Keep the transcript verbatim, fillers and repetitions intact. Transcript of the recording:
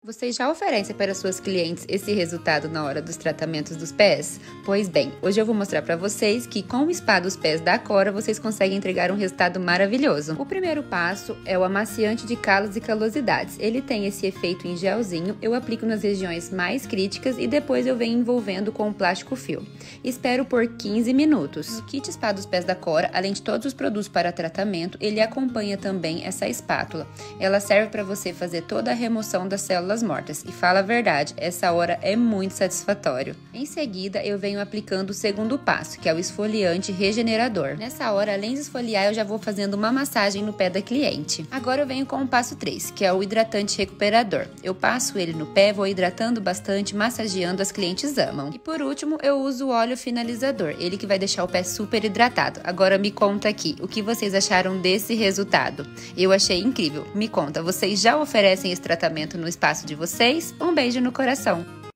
Vocês já oferecem para suas clientes esse resultado na hora dos tratamentos dos pés? Pois bem, hoje eu vou mostrar para vocês que com o spa dos pés da Cora vocês conseguem entregar um resultado maravilhoso. O primeiro passo é o amaciante de calos e calosidades. Ele tem esse efeito em gelzinho, eu aplico nas regiões mais críticas e depois eu venho envolvendo com o plástico fio. Espero por quinze minutos. O kit spa dos pés da Cora, além de todos os produtos para tratamento, ele acompanha também essa espátula. Ela serve para você fazer toda a remoção das células mortas. E fala a verdade, essa hora é muito satisfatório. Em seguida, eu venho aplicando o segundo passo, que é o esfoliante regenerador. Nessa hora, além de esfoliar, eu já vou fazendo uma massagem no pé da cliente. Agora eu venho com o passo três, que é o hidratante recuperador. Eu passo ele no pé, vou hidratando bastante, massageando, as clientes amam. E por último, eu uso o óleo finalizador, ele que vai deixar o pé super hidratado. Agora me conta aqui, o que vocês acharam desse resultado? Eu achei incrível. Me conta, vocês já oferecem esse tratamento no espaço de vocês? Um beijo no coração!